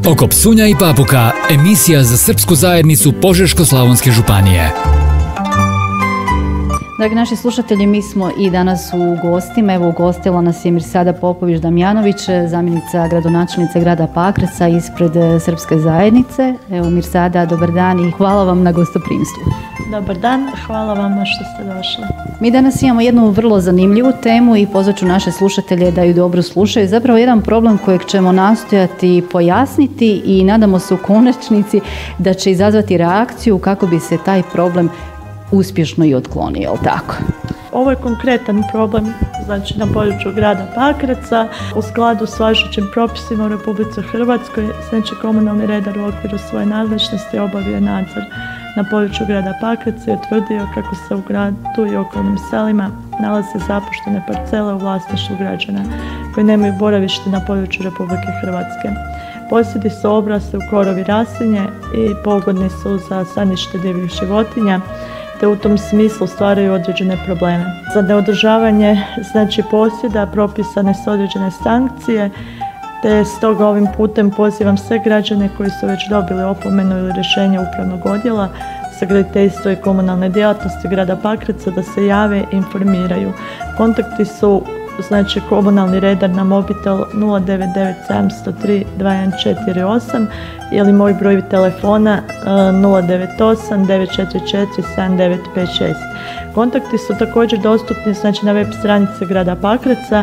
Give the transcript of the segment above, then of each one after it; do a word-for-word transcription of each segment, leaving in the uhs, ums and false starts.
Oko psunja i papuka, emisija za srpsku zajednicu Požeško-slavonske županije. Dragi naši slušatelji, mi smo i danas u gostima. Evo, ugostila nas je Mirsada Popović-Damjanović, zamjenica gradonačelnice grada Pakraca ispred srpske zajednice. Evo, Mirsada, dobar dan i hvala vam na gostoprimstvu. Dobar dan, hvala vama što ste došli. Mi danas imamo jednu vrlo zanimljivu temu i pozvat ću naše slušatelje da ju dobro slušaju. Zapravo jedan problem kojeg ćemo nastojati pojasniti i nadamo se u konačnici da će izazvati reakciju kako bi se taj problem uspješno i otklonio, jel tako? Ovo je konkretan problem, znači na području grada Pakraca. U skladu s važećim propisima u Republici Hrvatskoj, znači komunalni redar u okviru svoje nadležnosti obavio nadzor na području grada Pakraca i utvrdio kako se u gradu i okolnim selima nalaze zapuštene parcele u vlasništvu građana koji nemaju boravište na području Republike Hrvatske. Posjedi su obrasli u korovi raslinje i pogodni su za stanište divljih životinja, te u tom smislu stvaraju određene probleme. Za neodržavanje znači posjeda propisane su određene sankcije, te stoga ovim putem pozivam sve građane koji su već dobili opomenu ili rješenje upravnog odjela za graditeljstvo i komunalne djelatnosti grada Pakraca da se jave i informiraju. Kontakti su znači komunalni redar na mobitel nula devet devet sedam zero tri dva jedan četiri osam ili moj broj telefona nula devet osam devet četiri četiri sedam devet pet šest. Kontakti su također dostupni znači na web stranici grada Pakraca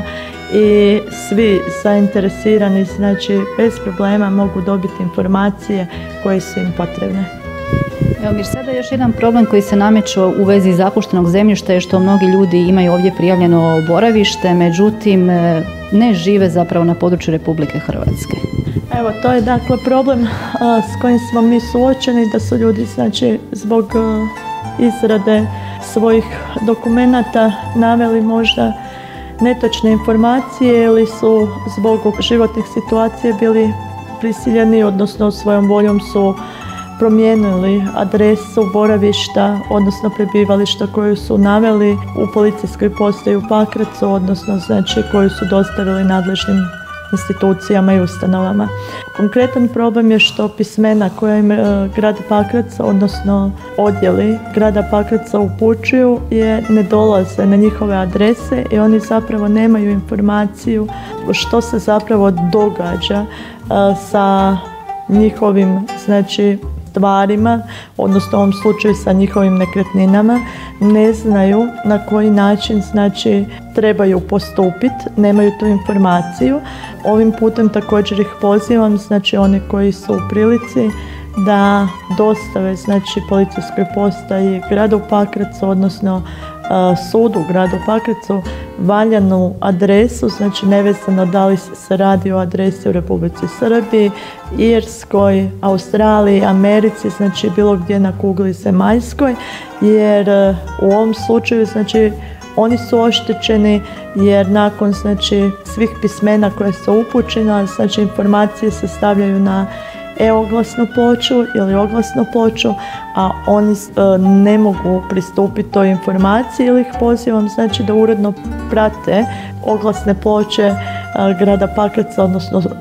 i svi zainteresirani znači bez problema mogu dobiti informacije koje su im potrebne. Evo Mirsada, još jedan problem koji se nameće u vezi zapuštenog zemljišta je što mnogi ljudi imaju ovdje prijavljeno boravište, međutim ne žive zapravo na području Republike Hrvatske. Evo, to je dakle problem a, s kojim smo mi suočeni, da su ljudi znači zbog a, izrade svojih dokumenata naveli možda netočne informacije ili su zbog životnih situacija bili prisiljeni, odnosno svojom voljom su promijenili adresu boravišta, odnosno prebivališta koju su naveli u policijskoj postaji u Pakracu, odnosno znači koju su dostavili nadležnim institucijama i ustanovama. Konkretan problem je što pismena koja im grad Pakrac, odnosno odjeli grada Pakraca upućuju je ne dolaze na njihove adrese i oni zapravo nemaju informaciju što se zapravo događa sa njihovim znači stvarima, odnosno u ovom slučaju sa njihovim nekretninama, ne znaju na koji način znači trebaju postupiti, nemaju tu informaciju. Ovim putem također ih pozivam, znači oni koji su u prilici da dostave znači policijskoj postaji gradu Pakracu, odnosno uh, sudu u gradu Pakracu valjanu adresu, znači nevezano da li se radi o adresi u Republici Srbiji, Irskoj, Australiji, Americi, znači bilo gdje na kugli zemaljskoj, jer uh, u ovom slučaju znači oni su oštećeni jer nakon znači svih pismena koje su upućena, znači informacije se stavljaju na e-oglasnu ploču ili oglasnu ploču, a oni e, ne mogu pristupiti toj informaciji ili ih pozivam znači da uredno prate oglasne ploče e, grada Pakraca, odnosno e,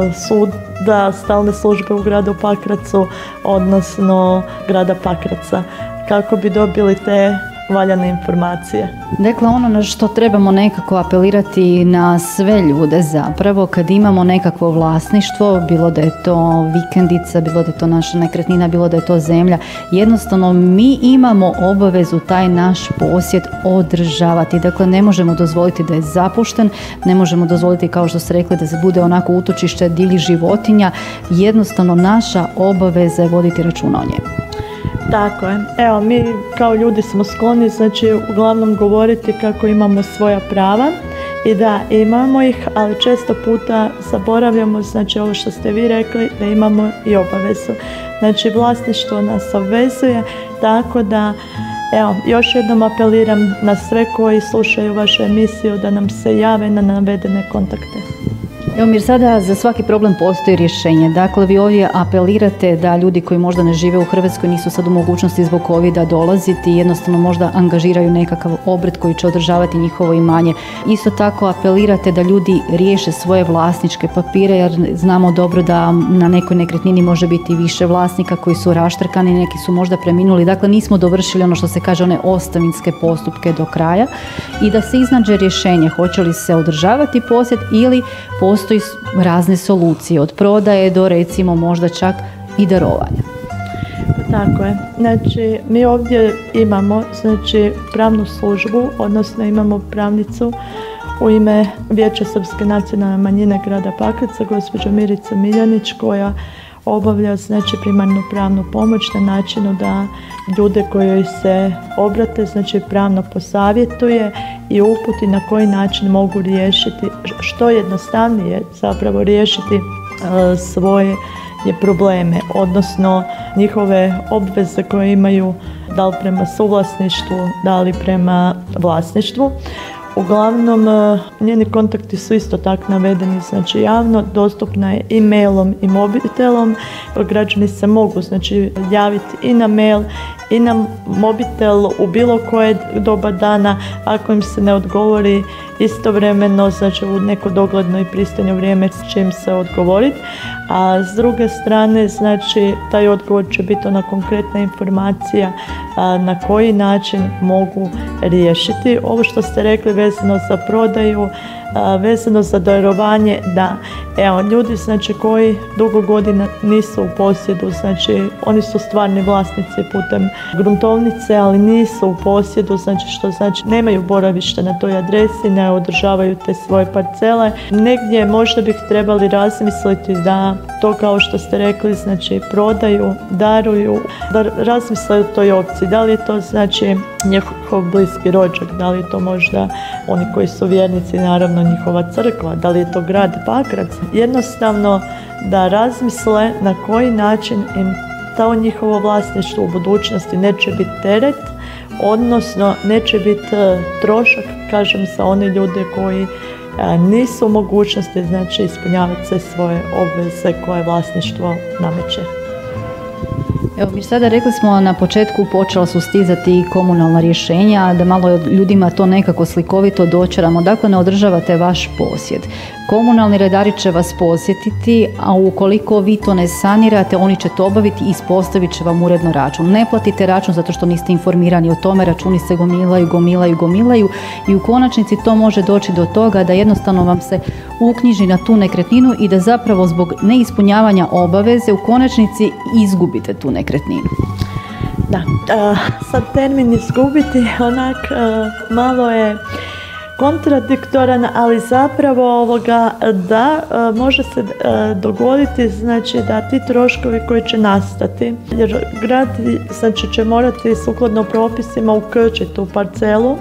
suda, stalne službe u gradu Pakracu, odnosno grada Pakraca, kako bi dobili te valjane informacije. Dakle, ono na što trebamo nekako apelirati na sve ljude zapravo, kad imamo nekakvo vlasništvo, bilo da je to vikendica, bilo da je to naša nekretnina, bilo da je to zemlja, jednostavno mi imamo obavezu taj naš posjed održavati. Dakle, ne možemo dozvoliti da je zapušten, ne možemo dozvoliti, kao što ste rekli, da se bude onako utočište divljih životinja. Jednostavno naša obaveza je voditi računa o njemu. Tako je. Evo, mi kao ljudi smo skloni, znači, uglavnom govoriti kako imamo svoja prava i da imamo ih, ali često puta zaboravljamo, znači, ovo što ste vi rekli, da imamo i obavezu. Znači, vlasništvo nas obvezuje, tako da, evo, još jednom apeliram na sve koji slušaju vašu emisiju da nam se jave na navedene kontakte. Evo Mir, sada za svaki problem postoji rješenje. Dakle, vi ovdje apelirate da ljudi koji možda ne žive u Hrvatskoj nisu sad u mogućnosti zbog covida dolaziti i jednostavno možda angažiraju nekakav obrt koji će održavati njihovo imanje. Isto tako apelirate da ljudi riješe svoje vlasničke papire, jer znamo dobro da na nekoj nekretnini može biti više vlasnika koji su raštrkani, neki su možda preminuli. Dakle, nismo dovršili ono što se kaže one ostavinske postupke do kraja i da se iznađe rješenje hoće li se održavati posjed ili postoji razne solucije od prodaje do recimo možda čak i darovanja. Tako je. Znači, mi ovdje imamo znači, pravnu službu, odnosno imamo pravnicu u ime Vijeća Srpske nacionalne manjine grada Pakraca, gospođa Mirica Miljanić, koja obavlja znači, primarnu pravnu pomoć na načinu da ljude koji se obrate znači, pravno posavjetuje i uputi na koji način mogu riješiti, što jednostavnije zapravo riješiti e, svoje probleme, odnosno njihove obveze koje imaju da li prema suvlasništvu, da li prema vlasništvu. Uglavnom, njeni kontakti su isto tako navedeni, znači javno, dostupna je i mailom i mobitelom. Građani se mogu znači, javiti i na mail i na mobitel u bilo koje doba dana, ako im se ne odgovori istovremeno, znači u neko dogledno i pristojno vrijeme će im se odgovoriti. A s druge strane, znači, taj odgovor će biti ona konkretna informacija a, na koji način mogu riješiti. Ovo što ste rekli vezano za prodaju, a, vezano za darovanje, da, evo, ljudi znači, koji dugo godina nisu u posjedu, znači, oni su stvarni vlasnici putem gruntovnice, ali nisu u posjedu, znači, što znači nemaju boravište na toj adresi, ne održavaju te svoje parcele. Negdje možda bih trebali razmisliti da to, kao što ste rekli, znači prodaju, daruju, da razmisle o toj opciji. Da li je to znači njihov bliski rođak, da li je to možda oni koji su vjernici, naravno njihova crkva, da li je to grad Pakrac. Jednostavno da razmisle na koji način im to njihovo vlasništvo u budućnosti neće biti teret, odnosno neće biti trošak, kažem, za one ljude koji nisu u mogućnosti znači, ispunjavati sve svoje obveze koje vlasništvo nameće. Evo, mi sada rekli smo na početku počela su stizati komunalna rješenja, da malo ljudima to nekako slikovito dočaramo. Dakle, ne održavate vaš posjed. Komunalni redari će vas posjetiti, a ukoliko vi to ne sanirate, oni će to obaviti i ispostavit će vam uredno račun. Ne platite račun zato što niste informirani o tome, računi se gomilaju, gomilaju, gomilaju i u konačnici to može doći do toga da jednostavno vam se uknjiži na tu nekretninu i da zapravo zbog neispunjavanja obaveze u konačnici izgubite tu nekretninu. Da, uh, sad termin izgubiti onak uh, malo je kontradiktoran, ali zapravo ovoga da uh, može se uh, dogoditi znači da ti troškovi koji će nastati, jer grad znači će morati sukladno propisima ukrčiti tu parcelu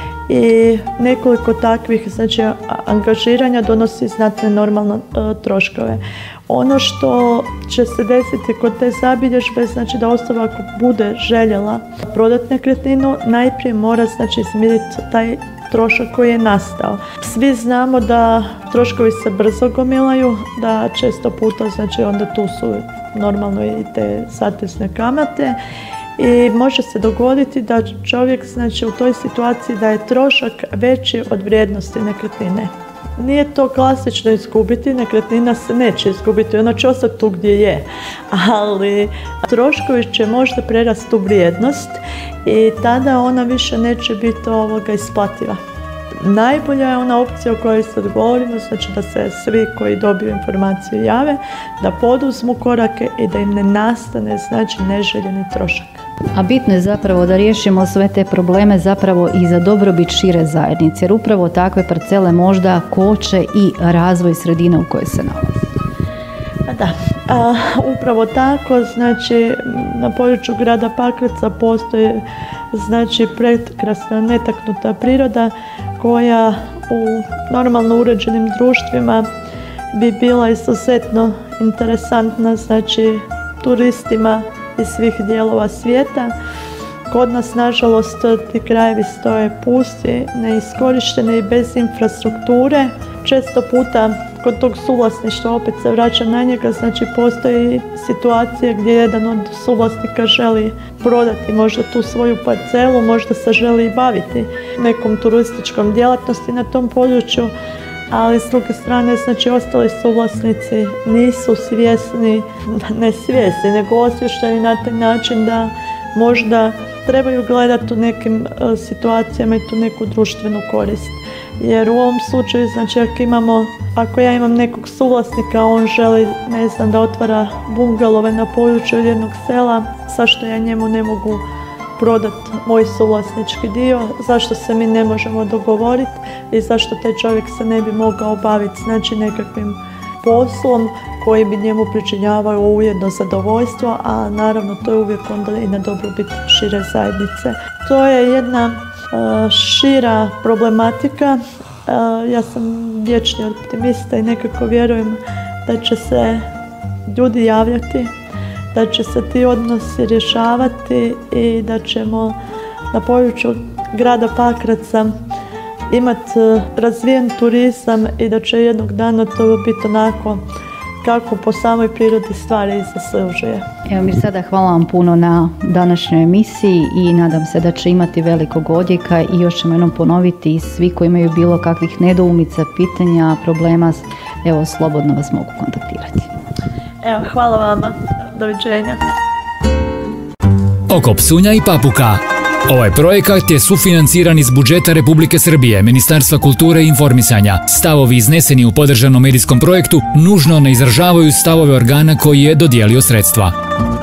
i nekoliko takvih znači angažiranja donosi znatne normalno uh, troškove. Ono što će se desiti kod te zabilježbe, znači da osoba ako bude željela prodati nekretninu, najprije mora znači izmiriti taj trošak koji je nastao. Svi znamo da troškovi se brzo gomilaju, da često puta znači onda tu su normalno i te zatezne kamate i može se dogoditi da čovjek znači u toj situaciji da je trošak veći od vrijednosti nekretnine. Nije to klasično izgubiti, nekretnina se neće izgubiti, ona će ostati tu gdje je, ali troškovi će možda prerasti u vrijednost i tada ona više neće biti ovoga isplativa. Najbolja je ona opcija o kojoj sad govorimo, znači da se svi koji dobiju informaciju jave, da poduzmu korake i da im ne nastane znači neželjeni trošak. A bitno je zapravo da riješimo sve te probleme zapravo i za dobrobit šire zajednice, jer upravo takve parcele možda koče i razvoj sredine u kojoj se nalazi. Da, a, upravo tako, znači na području grada Pakraca postoji znači prekrasna netaknuta priroda koja u normalno uređenim društvima bi bila izuzetno interesantna znači turistima iz svih dijelova svijeta. Kod nas, nažalost, ti krajevi stoje pusti, neiskorišteni i bez infrastrukture. Često puta kod tog suvlasništva, opet se vraća na njega, znači postoji situacije gdje jedan od suvlasnika želi prodati možda tu svoju parcelu, možda se želi baviti nekom turističkom djelatnosti na tom području, ali s druge strane, znači, ostali suvlasnici nisu svjesni, ne svjesni, nego osvješteni na taj način da možda trebaju gledati u nekim uh, situacijama i tu neku društvenu korist. Jer u ovom slučaju, znači, ako imamo, ako ja imam nekog suvlasnika, on želi, ne znam, da otvara bungalove na području jednog sela, zašto ja njemu ne mogu prodati moj suvlasnički dio, zašto se mi ne možemo dogovoriti i zašto taj čovjek se ne bi mogao baviti, znači, nekakvim poslom koji bi njemu pričinjavao ujedno zadovoljstvo, a naravno to je uvijek onda i na dobrobit šire zajednice. To je jedna uh, šira problematika. Uh, ja sam vječni optimista i nekako vjerujem da će se ljudi javljati, da će se ti odnosi rješavati i da ćemo na području grada Pakraca imati razvijen turizam i da će jednog dana to biti onako kako po samoj prirodi stvari i zaslužuje. Evo Mirsada, hvala vam puno na današnjoj emisiji i nadam se da će imati velikog odjeka i još ćemo jednom ponoviti, svi koji imaju bilo kakvih nedoumica, pitanja, problema, evo slobodno vas mogu kontaktirati. Evo, hvala vama. Doviđenja. Oko psunja i papuka. Ovaj projekat je sufinanciran iz budžeta Republike Srbije, Ministarstva kulture i informisanja. Stavovi izneseni u podržanom medijskom projektu nužno ne izražavaju stavove organa koji je dodijelio sredstva.